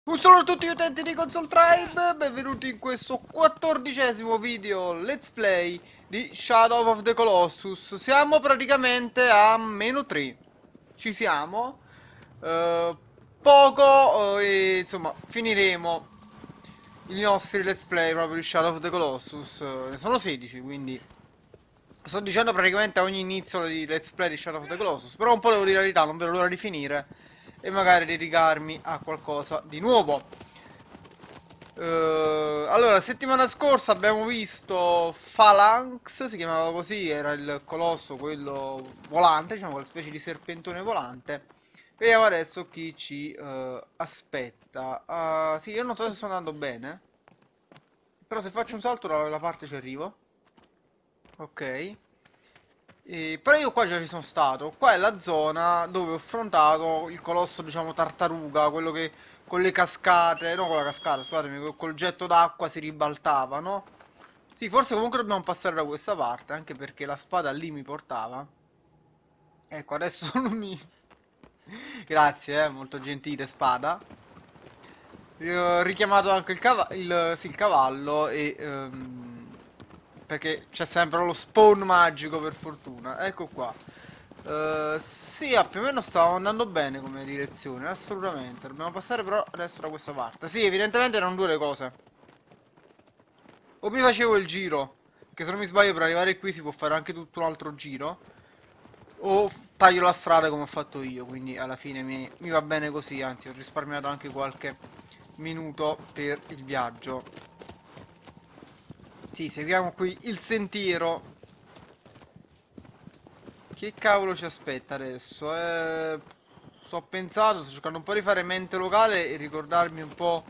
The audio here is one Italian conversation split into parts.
Un saluto a tutti gli utenti di Console Tribe, benvenuti in questo 14° video Let's Play di Shadow of the Colossus. Siamo praticamente a -3, ci siamo, eh, poco e insomma finiremo i nostri Let's Play proprio di Shadow of the Colossus. Ne sono 16, quindi sto dicendo praticamente a ogni inizio di Let's Play di Shadow of the Colossus, però un po' devo dire la verità, non vedo l'ora di finire e magari dedicarmi a qualcosa di nuovo. Allora, settimana scorsa abbiamo visto Phalanx, si chiamava così, era il colosso, quello volante, diciamo, quella specie di serpentone volante. Vediamo adesso chi ci aspetta. Sì, io non so se sto andando bene, però se faccio un salto dalla parte ci arrivo. Ok. Però io qua già ci sono stato. Qua è la zona dove ho affrontato il colosso, diciamo, tartaruga, quello che con le cascate, no con la cascata, scusatemi, col getto d'acqua si ribaltava, no? Sì, forse comunque dobbiamo passare da questa parte, anche perché la spada lì mi portava. Ecco, adesso non mi... Grazie, molto gentile spada. Ho richiamato anche sì, il cavallo e... perché c'è sempre lo spawn magico per fortuna. Ecco qua. Sì, più o meno stavo andando bene come direzione, assolutamente. Dobbiamo passare però adesso da questa parte. Sì, evidentemente erano due le cose. O mi facevo il giro, che se non mi sbaglio per arrivare qui si può fare anche tutto un altro giro. O taglio la strada come ho fatto io, quindi alla fine mi va bene così, anzi ho risparmiato anche qualche minuto per il viaggio. Sì, seguiamo qui il sentiero. Che cavolo ci aspetta adesso? Sto pensando, sto cercando un po' di fare mente locale e ricordarmi un po'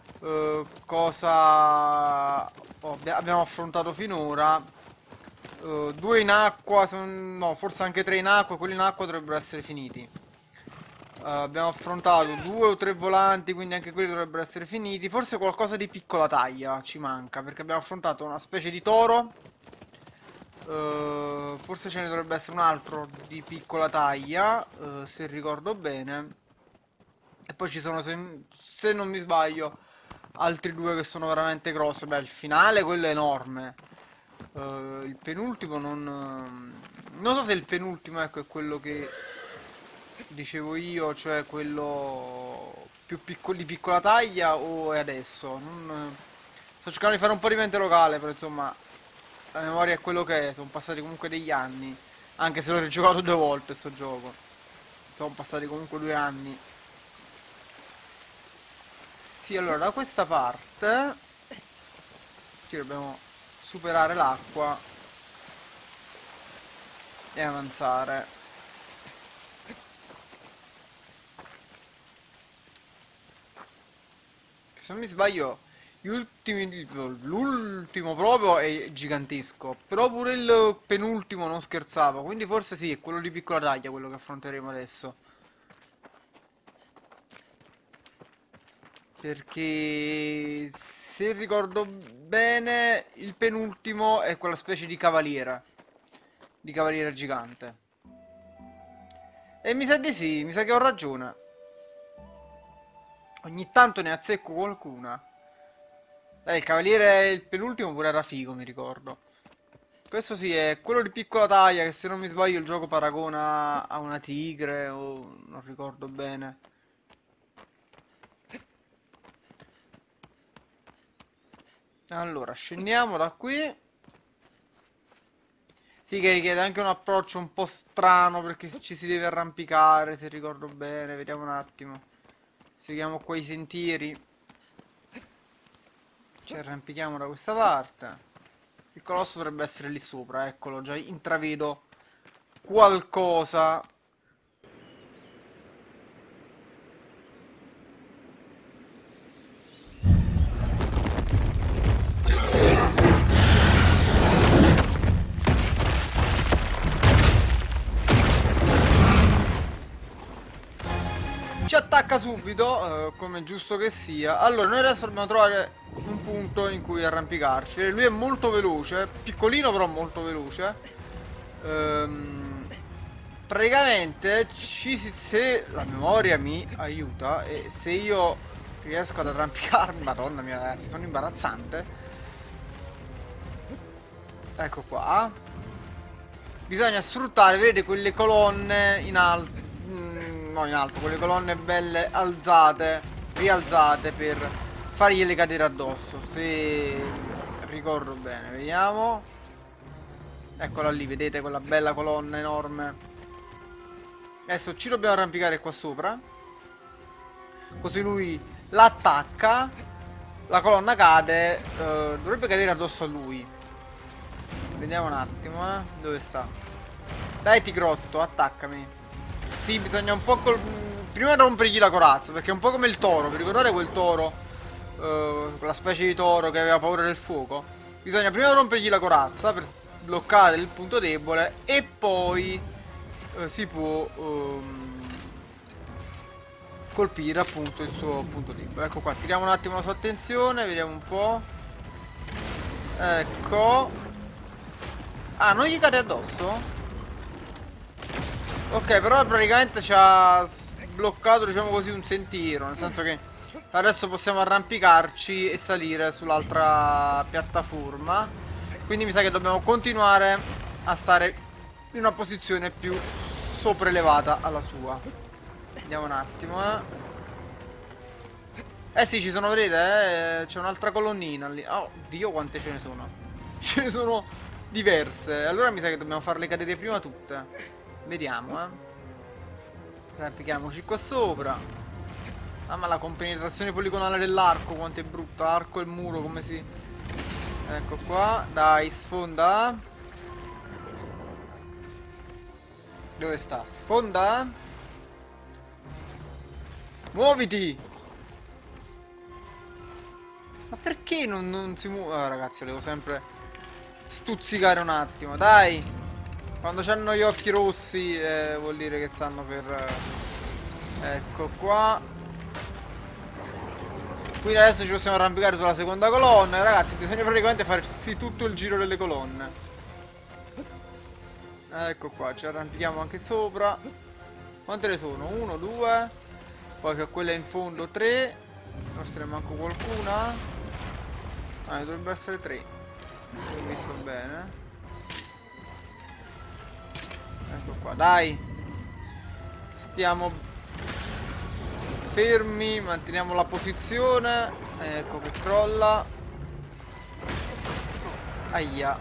cosa abbiamo affrontato finora. Due in acqua, no, forse anche tre in acqua, quelli in acqua dovrebbero essere finiti. Abbiamo affrontato due o tre volanti, quindi anche quelli dovrebbero essere finiti. Forse qualcosa di piccola taglia ci manca, perché abbiamo affrontato una specie di toro. Forse ce ne dovrebbe essere un altro di piccola taglia, se ricordo bene. E poi ci sono, se non mi sbaglio, altri due che sono veramente grossi. Beh, il finale, quello è enorme. Il penultimo non so se il penultimo, ecco, è quello che dicevo io, cioè quello più piccolo, di piccola taglia o è adesso. Sto cercando di fare un po' di mente locale, però insomma, la memoria è quello che è, sono passati comunque degli anni, anche se l'ho rigiocato due volte sto gioco. Sono passati comunque 2 anni. Sì, allora da questa parte ci dobbiamo superare l'acqua e avanzare. Se non mi sbaglio, l'ultimo proprio è gigantesco, però pure il penultimo non scherzava, quindi forse sì, è quello di piccola taglia quello che affronteremo adesso. Perché se ricordo bene, il penultimo è quella specie di cavaliera gigante. E mi sa di sì, mi sa che ho ragione. Ogni tanto ne azzecco qualcuna. Il cavaliere, il penultimo pure era figo, mi ricordo. Questo sì, è quello di piccola taglia che se non mi sbaglio il gioco paragona a una tigre o non ricordo bene. Allora, scendiamo da qui. Sì, che richiede anche un approccio un po' strano perché ci si deve arrampicare, se ricordo bene. Vediamo un attimo. Seguiamo quei sentieri. Ci arrampichiamo da questa parte. Il colosso dovrebbe essere lì sopra, eccolo, già intravedo qualcosa. Ci attacca subito, come giusto che sia. Allora, noi adesso dobbiamo trovare un punto in cui arrampicarci. Lui è molto veloce, piccolino però molto veloce. Ehm, praticamente, se la memoria mi aiuta e se io Riesco ad arrampicarmi. Madonna mia, ragazzi, sono imbarazzante. Ecco qua. Bisogna sfruttare, vedete, quelle colonne in alto. No, in alto, quelle colonne belle alzate, rialzate per fargliele cadere addosso. Se ricordo bene, vediamo. Eccola lì, vedete quella bella colonna enorme. Adesso ci dobbiamo arrampicare qua sopra. Così lui l'attacca. La colonna cade. Dovrebbe cadere addosso a lui. Vediamo un attimo, dove sta? Dai tigrotto, attaccami. Sì, bisogna un po' prima rompergli la corazza, perché è un po' come il toro. Vi ricordate quel toro? Quella specie di toro che aveva paura del fuoco? Bisogna prima rompergli la corazza per bloccare il punto debole e poi si può colpire appunto il suo punto debole. Ecco qua, tiriamo un attimo la sua attenzione, vediamo un po'. Ecco. Ah, non gli cade addosso? Ok, però praticamente ci ha sbloccato, diciamo così, un sentiero. Nel senso che adesso possiamo arrampicarci e salire sull'altra piattaforma. Quindi mi sa che dobbiamo continuare a stare in una posizione più sopraelevata alla sua. Vediamo un attimo, sì, ci sono, vedete, c'è un'altra colonnina lì. Oh, Dio, quante ce ne sono. Ce ne sono diverse. Allora mi sa che dobbiamo farle cadere prima tutte. Vediamo, arrampichiamoci qua sopra. Ah, ma la compenetrazione poligonale dell'arco, quanto è brutta. L'arco e il muro, come si... Ecco qua, dai, sfonda. Dove sta? Sfonda. Muoviti. Ma perché non si muove? Ah, ragazzi, devo sempre stuzzicare un attimo, dai. Quando hanno gli occhi rossi vuol dire che stanno per... Ecco qua. Quindi adesso ci possiamo arrampicare sulla seconda colonna. Ragazzi, bisogna praticamente farsi tutto il giro delle colonne. Ecco qua, ci arrampichiamo anche sopra. Quante ne sono? 1, 2. Poi c'è quella in fondo, 3. Forse ne manco qualcuna. Ah, ne dovrebbe essere 3. Se ho visto bene. Ecco qua, dai. Stiamo fermi, manteniamo la posizione. Ecco che crolla. Aia.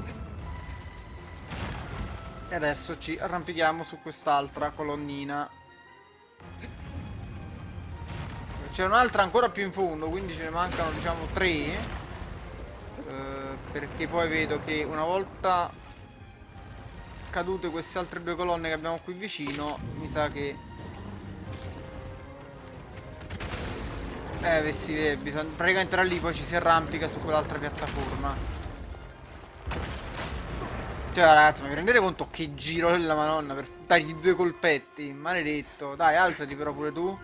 E adesso ci arrampichiamo su quest'altra colonnina. C'è un'altra ancora più in fondo, quindi ce ne mancano, diciamo, 3. Perché poi vedo che una volta cadute queste altre 2 colonne che abbiamo qui vicino, mi sa che si vede, bisogna praticamente da lì poi ci si arrampica su quell'altra piattaforma. Cioè ragazzi, ma vi rendete conto che giro della madonna per dargli 2 colpetti? Maledetto. Dai, alzati però pure tu.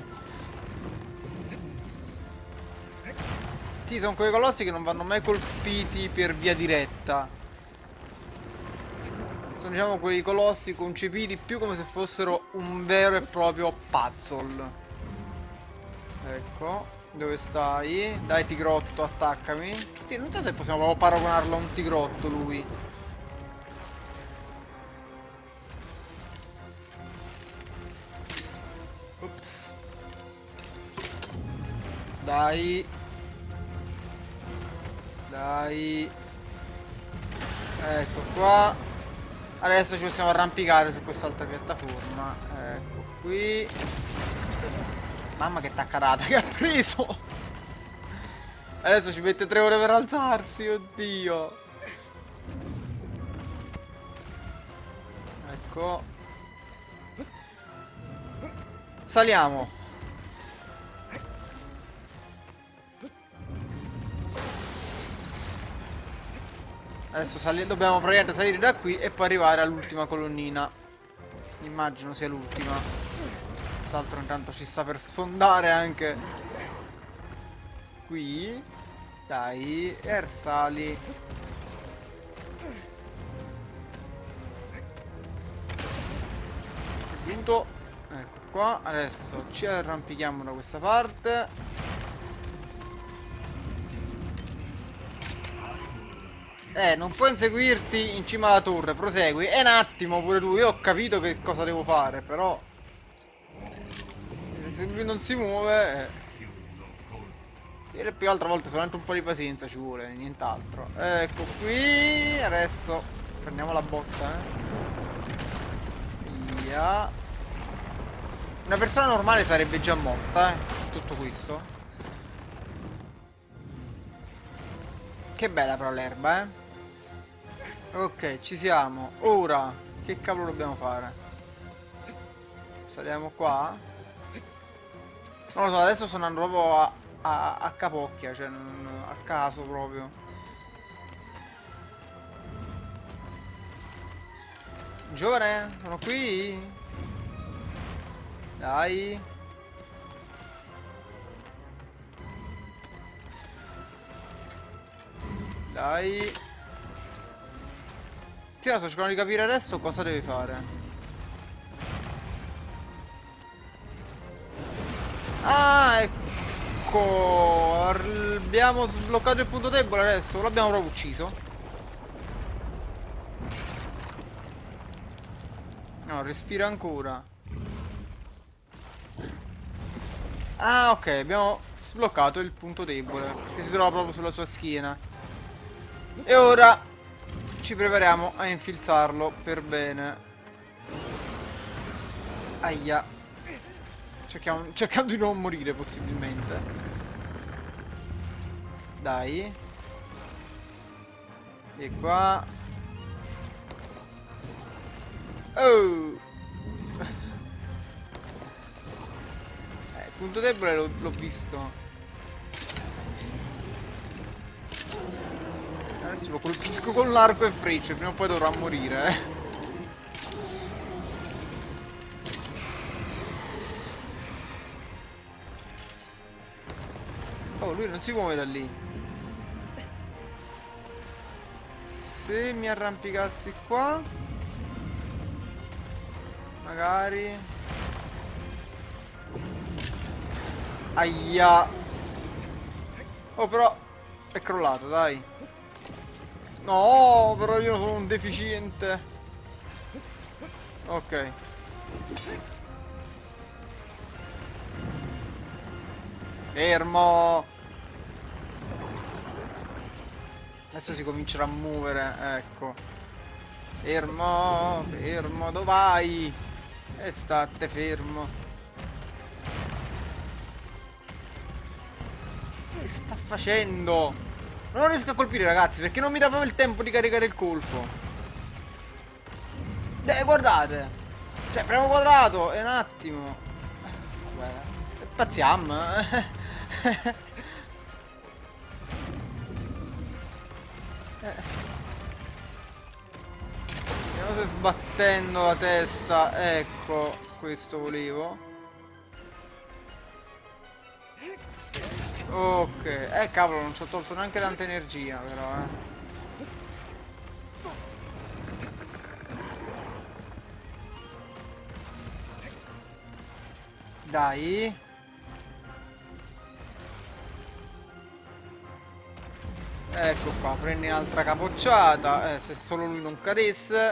Sì, sono quei colossi che non vanno mai colpiti per via diretta. Sono, diciamo, quei colossi concepiti più come se fossero un vero e proprio puzzle. Ecco, dove stai? Dai tigrotto, attaccami. Sì, non so se possiamo proprio paragonarlo a un tigrotto lui. Ops. Dai. Dai. Ecco qua. Adesso ci possiamo arrampicare su quest'altra piattaforma. Ecco qui. Mamma che taccarata che ha preso. Adesso ci mette 3 ore per alzarsi. Oddio. Ecco. Saliamo. Adesso dobbiamo praticamente salire da qui e poi arrivare all'ultima colonnina. Immagino sia l'ultima. Quest'altro intanto ci sta per sfondare anche qui. Dai, sali. Giunto. Ecco qua. Adesso ci arrampichiamo da questa parte. Non puoi inseguirti in cima alla torre, prosegui. E un attimo pure tu, io ho capito che cosa devo fare, però... Se lui non si muove... E le più altre volte solamente un po' di pazienza ci vuole, nient'altro. Ecco qui, adesso prendiamo la botta, Via. Una persona normale sarebbe già morta, tutto questo. Che bella però l'erba, Ok, ci siamo. Ora, che cavolo dobbiamo fare? Saliamo qua? Non lo so, adesso sto andando proprio a capocchia, cioè a caso proprio. Giovane, sono qui? Dai. Dai. Sì, sto cercando di capire adesso cosa deve fare. Ah, ecco. Abbiamo sbloccato il punto debole adesso. L'abbiamo proprio ucciso. No, respira ancora. Ah, ok, abbiamo sbloccato il punto debole, che si trova proprio sulla sua schiena. E ora ci prepariamo a infilzarlo per bene. Aia. Cercando di non morire possibilmente. Dai. E qua. Oh. Il punto debole l'ho visto. Adesso lo colpisco con l'arco e frecce, prima o poi dovrà morire, Oh, lui non si muove da lì. Se mi arrampicassi qua, magari. Aia. Oh, però è crollato, dai. No, però io sono un deficiente. Ok. Fermo. Adesso si comincerà a muovere, ecco. Fermo, fermo, dove vai? E state fermo. Che sta facendo? Non riesco a colpire, ragazzi, perché non mi dà proprio il tempo di caricare il colpo. Guardate. Cioè, premo quadrato, è un attimo. Vabbè. Spaziam. Vediamo se sbattendo la testa. Ecco, questo volevo. Ok, cavolo, non ci ho tolto neanche tanta energia, però, Dai. Ecco qua, prendi un'altra capocciata. Se solo lui non cadesse.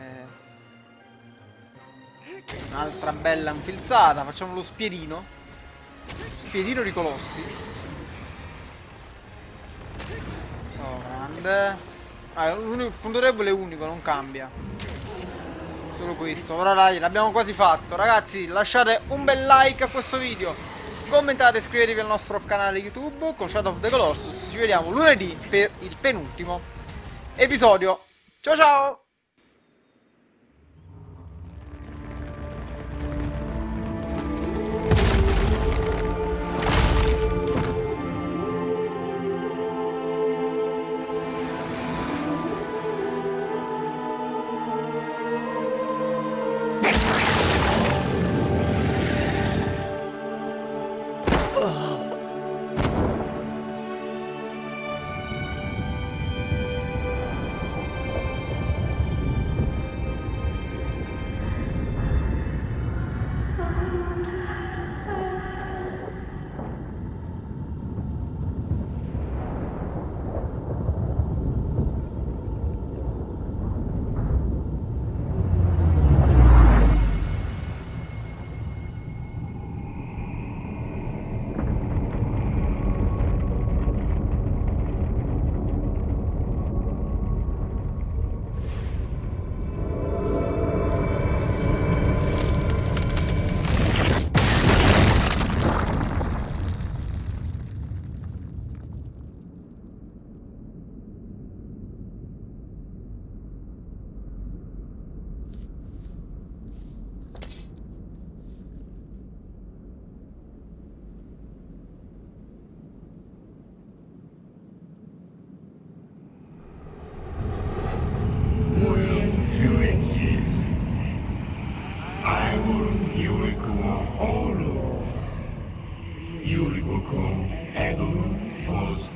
Un'altra bella infilzata. Facciamo lo spiedino. Spiedino di colossi. Oh, grande. Il punto debole è unico, non cambia. Solo questo. Ora dai, l'abbiamo quasi fatto. Ragazzi, lasciate un bel like a questo video. Commentate e iscrivetevi al nostro canale YouTube con Shadow of the Colossus. Ci vediamo lunedì per il penultimo episodio. Ciao ciao!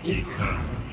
一刻。